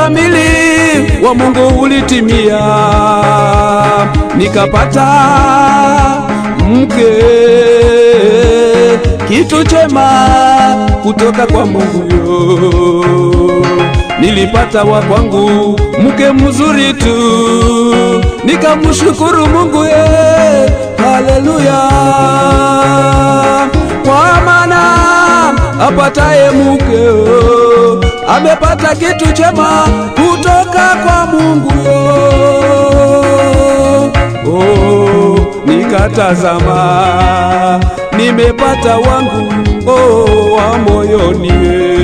kamili wa Mungu ulitimia, nikapata mke, kitu chema kutoka kwa Mungu yo. Nilipata wa kwangu mke mzuri tu, nikamshukuru Mungu ye, haleluya. Kwa maana apataye mke amepata kitu chema kutoka kwa Mungu yo. Oh, nikatazama nimepata wangu wa moyoni.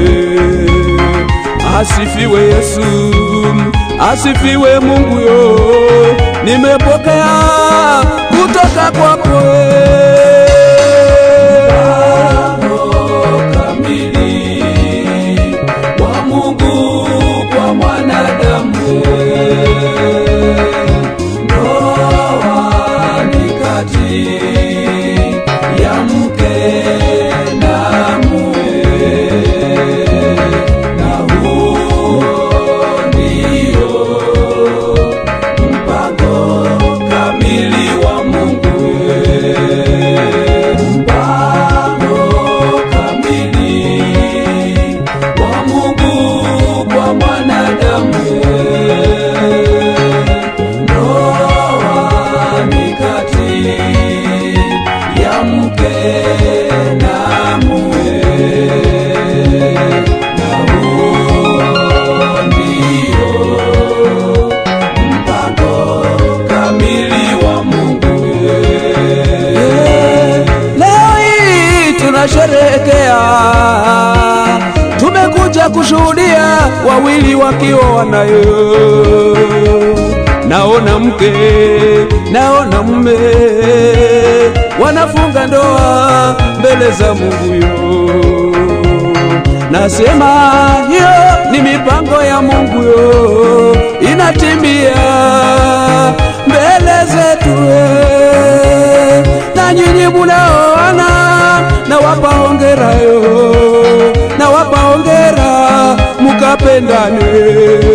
Asifiwe Yesu, asifiwe Mungu yo, nimepokea kutoka kwako. Kamili wa Mungu kwa mwanadamu, ndoa ni kati ya mke na mume, na huo ndio mpango kamili wa Mungu. Mpango kamili wa Mungu kwa mwanadamu, ndoa ni kati ya mke na mume, na huo ndio mpango kamili wa Mungu. Leo hii tunasherehekea, tumekuja kushuhudia wawili wakiwa nayo. Naona mke, naona mume wanafunga ndoa mbele za Mungu yo. Nasema hiyo ni mipango ya Mungu yo, inatimia mbele zetu. Na nyinyi munaoana, na wapa hongera yo, na wapa hongera mukapendane.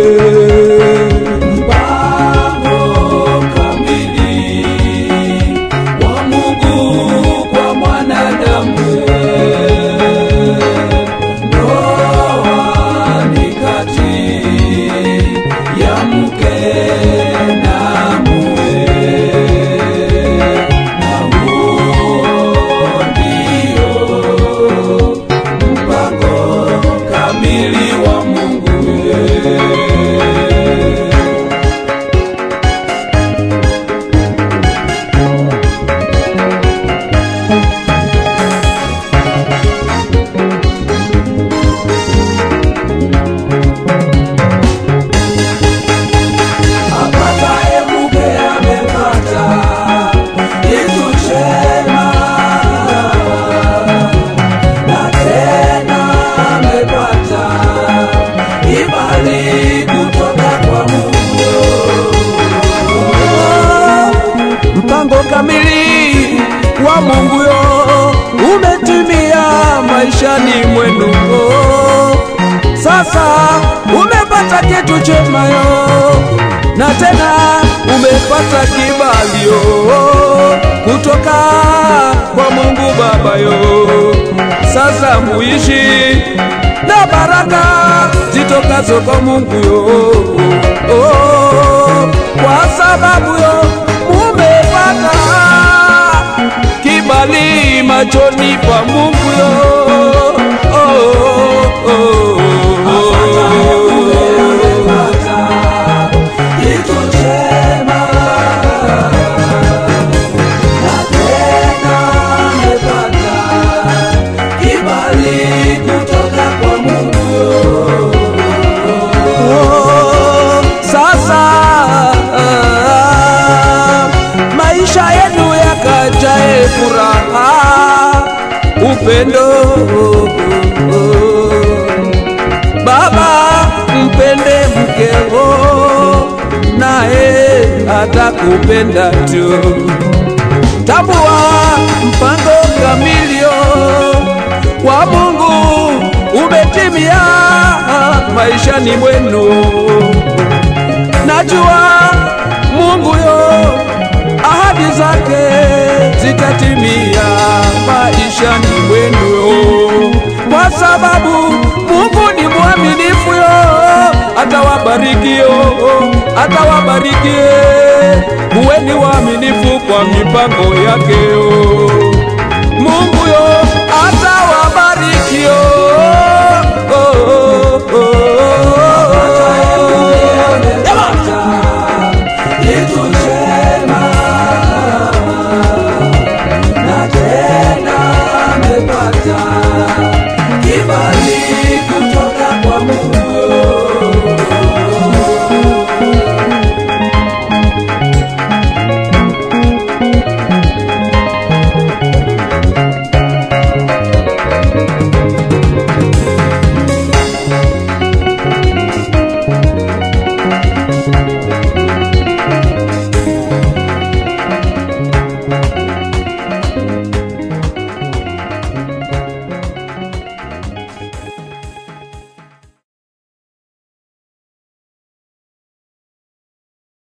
Kamili wa Mungu yo umetimia maishani mwenu. Sasa umepata kitu chema yo, na tena umepata kibali yo kutoka kwa Mungu Baba yo. Sasa muishi na baraka zitokazo kwa Mungu yo, kwa sababu yo umepata kibali machoni pa Mungu yo. Furaha, upendo, baba mpende mkeo, nae atakupenda tu. Tambua mpango kamili wa Mungu umetimia maishani mwenu. Najua Mungu yo ahadi zake zitatimia maishani mwenu, kwa sababu Mungu ni mwaminifu yo. Atawabariki yo, atawabariki. Muweni waaminifu kwa mipango yake yo. Mungu yo